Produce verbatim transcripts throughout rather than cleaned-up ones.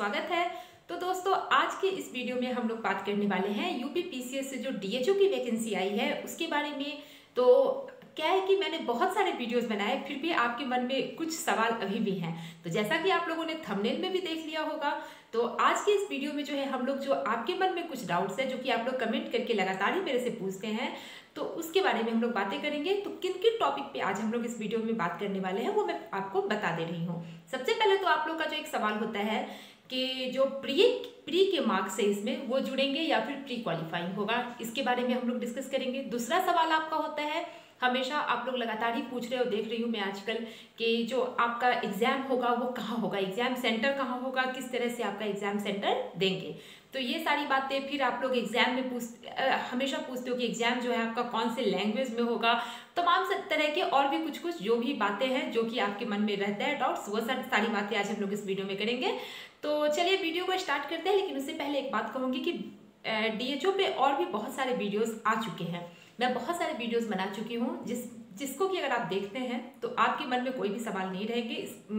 स्वागत है। तो दोस्तों, आज के इस वीडियो में हम लोग बात करने वाले हैं यूपी पीसीएस से जो डीएचओ की वैकेंसी आई है उसके बारे में। तो क्या है कि मैंने बहुत सारे वीडियोस बनाए, फिर भी आपके मन में कुछ सवाल अभी भी हैं। तो जैसा कि आप लोगों ने थंबनेल में भी देख लिया होगा, तो आज के इस वीडियो में जो है हम लोग जो आपके मन में कुछ डाउट्स है जो कि आप लोग कमेंट करके लगातार ही मेरे से पूछते हैं, तो उसके बारे में हम लोग बातें करेंगे। तो किन किन टॉपिक पे आज हम लोग इस वीडियो में बात करने वाले हैं वो मैं आपको बता दे रही हूँ। सबसे पहले तो आप लोग का जो एक सवाल होता है कि जो प्री प्री के मार्क्स है इसमें वो जुड़ेंगे या फिर प्री क्वालिफाइंग होगा, इसके बारे में हम लोग डिस्कस करेंगे। दूसरा सवाल आपका होता है, हमेशा आप लोग लगातार ही पूछ रहे हो, देख रही हूँ मैं आजकल, कि जो आपका एग्जाम होगा वो कहाँ होगा, एग्जाम सेंटर कहाँ होगा, किस तरह से आपका एग्जाम सेंटर देंगे। तो ये सारी बातें फिर आप लोग एग्जाम में पूछ हमेशा पूछते हो कि एग्जाम जो है आपका कौन से लैंग्वेज में होगा, तमाम तरह के और भी कुछ कुछ जो भी बातें हैं जो कि आपके मन में रहता है डाउट्स, वो सारी बातें आज हम लोग इस वीडियो में करेंगे। तो चलिए वीडियो को स्टार्ट करते हैं। लेकिन उससे पहले एक बात कहूँगी कि डीएचओ पे और भी बहुत सारे वीडियोस आ चुके हैं, मैं बहुत सारे वीडियोस बना चुकी हूँ, जिस जिसको कि अगर आप देखते हैं तो आपके मन में कोई भी सवाल नहीं रहेंगे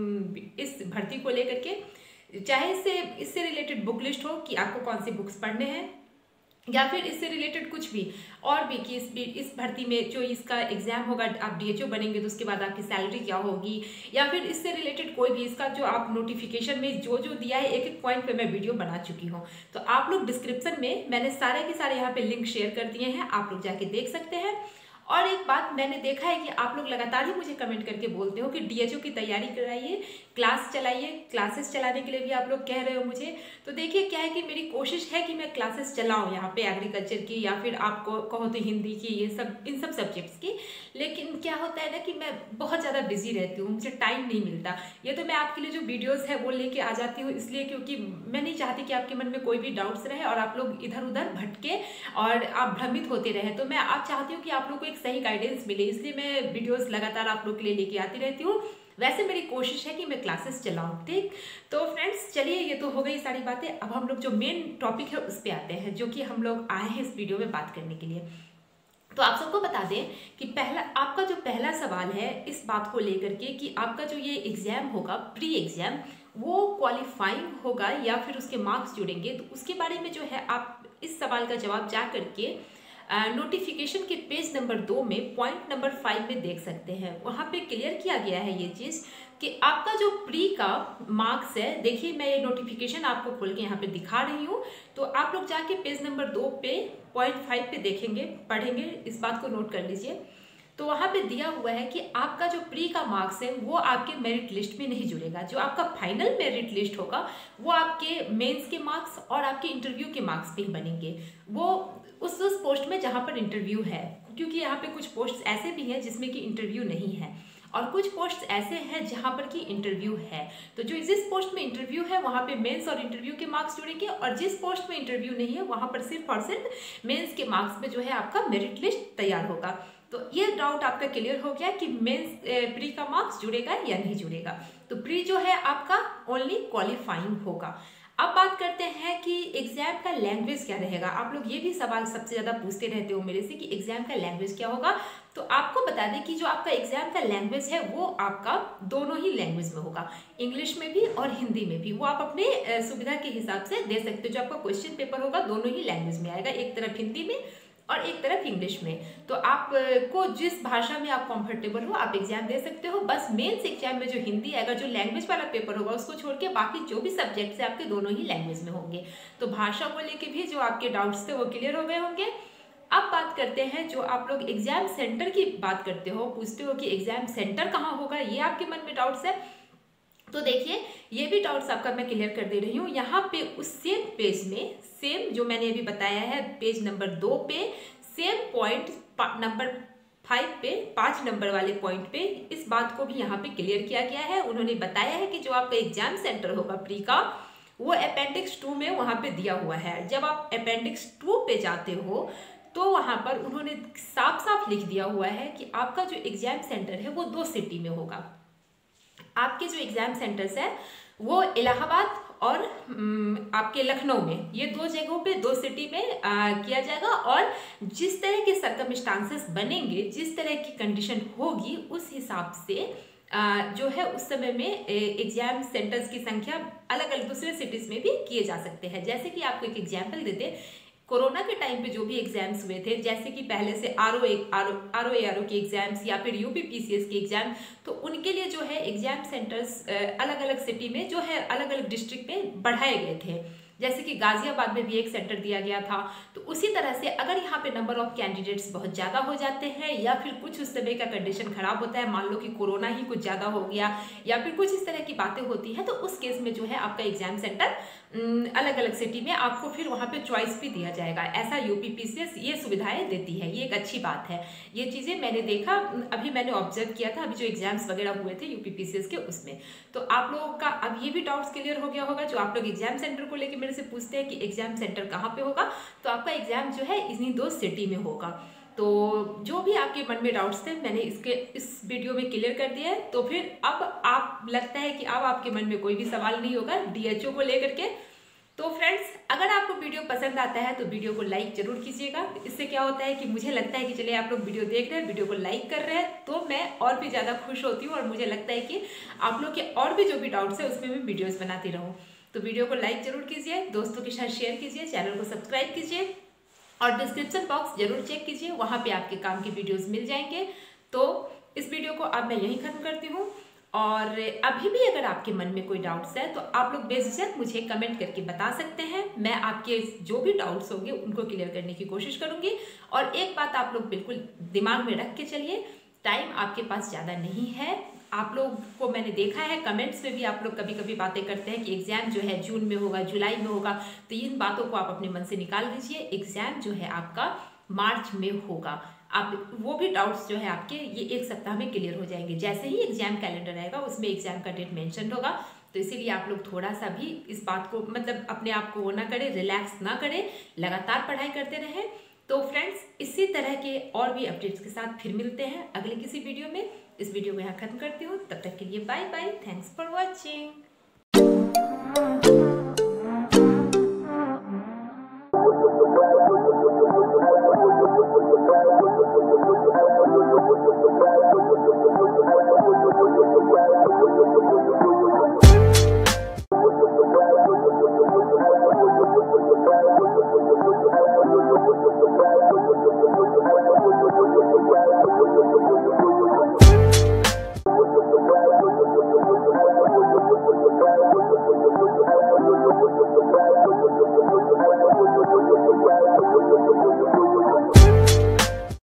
इस इस भर्ती को लेकर के। चाहे इससे इससे रिलेटेड बुक लिस्ट हो कि आपको कौन सी बुक्स पढ़ने हैं, या फिर इससे रिलेटेड कुछ भी और भी कि इस इस भर्ती में जो इसका एग्जाम होगा, आप डीएचओ बनेंगे तो उसके बाद आपकी सैलरी क्या होगी, या फिर इससे रिलेटेड कोई भी इसका जो आप नोटिफिकेशन में जो जो दिया है एक एक पॉइंट पे मैं वीडियो बना चुकी हूँ। तो आप लोग डिस्क्रिप्शन में मैंने सारे के सारे यहाँ पे लिंक शेयर कर दिए हैं, आप लोग जाके देख सकते हैं। और एक बात मैंने देखा है कि आप लोग लगातार ही मुझे कमेंट करके बोलते हो कि डीएचओ की तैयारी कराइए, क्लास चलाइए, क्लासेस चलाने के लिए भी आप लोग कह रहे हो मुझे। तो देखिए क्या है कि मेरी कोशिश है कि मैं क्लासेस चलाऊं यहाँ पे एग्रीकल्चर की, या फिर आपको कहो तो हिंदी की, ये सब इन सब सब्जेक्ट्स की। लेकिन क्या होता है ना कि मैं बहुत ज़्यादा बिजी रहती हूँ, मुझे टाइम नहीं मिलता। ये तो मैं आपके लिए जो वीडियोज़ है वो लेके आ जाती हूँ इसलिए क्योंकि मैं नहीं चाहती कि आपके मन में कोई भी डाउट्स रहे और आप लोग इधर उधर भटके और आप भ्रमित होते रहे। तो मैं आप चाहती हूँ कि आप लोग को एक सही गाइडेंस मिले, इसलिए मैं वीडियोस लगातार आप लोग के लिए लेके आती रहती हूँ। वैसे मेरी कोशिश है कि मैं क्लासेस चलाऊं, ठीक। तो फ्रेंड्स चलिए, ये तो हो गई सारी बातें। अब हम लोग जो मेन टॉपिक है उस पर आते हैं, जो कि हम लोग आए हैं इस वीडियो में बात करने के लिए। तो आप सबको बता दें कि पहला आपका जो पहला सवाल है इस बात को लेकर के कि आपका जो ये एग्जाम होगा प्री एग्जाम, वो क्वालिफाइंग होगा या फिर उसके मार्क्स जुड़ेंगे। तो उसके बारे में जो है आप इस सवाल का जवाब जा करके नोटिफिकेशन uh, के पेज नंबर दो में पॉइंट नंबर फाइव में देख सकते हैं। वहाँ पे क्लियर किया गया है ये चीज़ कि आपका जो प्री का मार्क्स है, देखिए मैं ये नोटिफिकेशन आपको खोल के यहाँ पे दिखा रही हूँ। तो आप लोग जाके पेज नंबर दो पे पॉइंट फाइव पे देखेंगे, पढ़ेंगे, इस बात को नोट कर लीजिए। तो वहाँ पे दिया हुआ है कि आपका जो प्री का मार्क्स है वो आपके मेरिट लिस्ट में नहीं जुड़ेगा। जो आपका फाइनल मेरिट लिस्ट होगा वो आपके मेंस के मार्क्स और आपके इंटरव्यू के मार्क्स पे ही बनेंगे, वो उस उस पोस्ट में जहाँ पर इंटरव्यू है। क्योंकि यहाँ पे कुछ पोस्ट ऐसे भी हैं जिसमें कि इंटरव्यू नहीं है और कुछ पोस्ट ऐसे हैं जहाँ पर कि इंटरव्यू है। तो जो जिस पोस्ट में इंटरव्यू है वहाँ पे मेंस और इंटरव्यू के मार्क्स जुड़ेंगे, और जिस पोस्ट में इंटरव्यू नहीं है वहाँ पर सिर्फ और सिर्फ मेंस के मार्क्स में जो है आपका मेरिट लिस्ट तैयार होगा। तो ये डाउट आपका क्लियर हो गया कि मेंस प्री का मार्क्स जुड़ेगा या नहीं जुड़ेगा। तो प्री जो है आपका ओनली क्वालिफाइंग होगा। अब बात करते हैं कि एग्जाम का लैंग्वेज क्या रहेगा। आप लोग ये भी सवाल सबसे ज़्यादा पूछते रहते हो मेरे से कि एग्जाम का लैंग्वेज क्या होगा। तो आपको बता दें कि जो आपका एग्जाम का लैंग्वेज है वो आपका दोनों ही लैंग्वेज में होगा, इंग्लिश में भी और हिंदी में भी। वो आप अपने सुविधा के हिसाब से दे सकते हो। जो आपका क्वेश्चन पेपर होगा दोनों ही लैंग्वेज में आएगा, एक तरफ हिंदी में और एक तरफ इंग्लिश में। तो आपको जिस भाषा में आप कंफर्टेबल हो आप एग्जाम दे सकते हो। बस मेंस एग्जाम में जो हिंदी आएगा, जो लैंग्वेज वाला पेपर होगा, उसको छोड़ के बाकी जो भी सब्जेक्ट्स है आपके दोनों ही लैंग्वेज में होंगे। तो भाषा को लेके भी जो आपके डाउट्स थे वो क्लियर हो गए होंगे। अब बात करते हैं, जो आप लोग एग्जाम सेंटर की बात करते हो, पूछते हो कि एग्जाम सेंटर कहाँ होगा, ये आपके मन में डाउट्स है। तो देखिए ये भी डाउट्स आपका मैं क्लियर कर दे रही हूँ। यहाँ पे उस सेम पेज में, सेम जो मैंने अभी बताया है पेज नंबर दो पे, सेम पॉइंट नंबर फाइव पे, पाँच नंबर वाले पॉइंट पे इस बात को भी यहाँ पे क्लियर किया गया है। उन्होंने बताया है कि जो आपका एग्जाम सेंटर होगा प्री का, वो अपेंडिक्स टू में वहाँ पे दिया हुआ है। जब आप अपेंडिक्स टू पे जाते हो तो वहाँ पर उन्होंने साफ साफ लिख दिया हुआ है कि आपका जो एग्जाम सेंटर है वो दो सिटी में होगा। आपके जो एग्जाम सेंटर्स है वो इलाहाबाद और आपके लखनऊ में, ये दो जगहों पे, दो सिटी में आ, किया जाएगा। और जिस तरह के सर्कमस्टांसेस बनेंगे, जिस तरह की कंडीशन होगी, उस हिसाब से जो है उस समय में एग्जाम सेंटर्स की संख्या अलग अलग दूसरे सिटीज में भी किए जा सकते हैं। जैसे कि आपको एक एग्जाम्पल देते, कोरोना के टाइम पे जो भी एग्जाम्स हुए थे, जैसे कि पहले से R O R O A R O के एग्जाम्स या फिर यूपी पीसीएस के एग्जाम, तो उनके लिए जो है एग्जाम सेंटर्स अलग अलग सिटी में जो है अलग अलग डिस्ट्रिक्ट में बढ़ाए गए थे। जैसे कि गाजियाबाद में भी एक सेंटर दिया गया था। तो उसी तरह से अगर यहाँ पे नंबर ऑफ कैंडिडेट्स बहुत ज़्यादा हो जाते हैं या फिर कुछ उस समय का कंडीशन खराब होता है, मान लो कि कोरोना ही कुछ ज़्यादा हो गया या फिर कुछ इस तरह की बातें होती हैं, तो उस केस में जो है आपका एग्जाम सेंटर अलग अलग सिटी में आपको फिर वहाँ पे चॉइस भी दिया जाएगा। ऐसा यूपी पीसीएस ये सुविधाएं देती है, ये एक अच्छी बात है। ये चीज़ें मैंने देखा, अभी मैंने ऑब्जर्व किया था अभी जो एग्जाम्स वगैरह हुए थे यूपी पीसीएस के उसमें। तो आप लोगों का अब ये भी डाउट्स क्लियर हो गया होगा जो आप लोग एग्जाम सेंटर को लेकर मेरे से पूछते हैं कि एग्जाम सेंटर कहाँ पे होगा। तो आपका एग्जाम जो है इन्हीं दो सिटी में होगा। तो जो भी आपके मन में डाउट्स थे मैंने इसके इस वीडियो में क्लियर कर दिया है। तो फिर अब आप लगता है कि अब आपके मन में कोई भी सवाल नहीं होगा डीएचओ को लेकर के। तो फ्रेंड्स, अगर आपको वीडियो पसंद आता है तो वीडियो को लाइक जरूर कीजिएगा। इससे क्या होता है कि मुझे लगता है कि चलिए आप लोग वीडियो देख रहे हैं, वीडियो को लाइक कर रहे हैं, तो मैं और भी ज़्यादा खुश होती हूँ और मुझे लगता है कि आप लोग के और भी जो भी डाउट्स है उसमें मैं वीडियोज़ बनाती रहूँ। तो वीडियो को लाइक जरूर कीजिए, दोस्तों के साथ शेयर कीजिए, चैनल को सब्सक्राइब कीजिए और डिस्क्रिप्शन बॉक्स जरूर चेक कीजिए, वहाँ पे आपके काम के वीडियोस मिल जाएंगे। तो इस वीडियो को अब मैं यहीं खत्म करती हूँ और अभी भी अगर आपके मन में कोई डाउट्स है तो आप लोग बेझिझक मुझे कमेंट करके बता सकते हैं। मैं आपके जो भी डाउट्स होंगे उनको क्लियर करने की कोशिश करूँगी। और एक बात आप लोग बिल्कुल दिमाग में रख के चलिए, टाइम आपके पास ज़्यादा नहीं है। आप लोग को मैंने देखा है कमेंट्स में भी आप लोग कभी कभी बातें करते हैं कि एग्ज़ाम जो है जून में होगा, जुलाई में होगा। तो इन बातों को आप अपने मन से निकाल दीजिए। एग्ज़ाम जो है आपका मार्च में होगा। आप वो भी डाउट्स जो है आपके ये एक सप्ताह में क्लियर हो जाएंगे। जैसे ही एग्जाम कैलेंडर आएगा उसमें एग्जाम का डेट मेंशन होगा। तो इसीलिए आप लोग थोड़ा सा भी इस बात को मतलब अपने आप को वो ना करें, रिलैक्स ना करें, लगातार पढ़ाई करते रहें। तो फ्रेंड्स, इसी तरह के और भी अपडेट्स के साथ फिर मिलते हैं अगले किसी वीडियो में। इस वीडियो को यहाँ खत्म करती हूँ, तब तक के लिए bye bye, thanks for watching.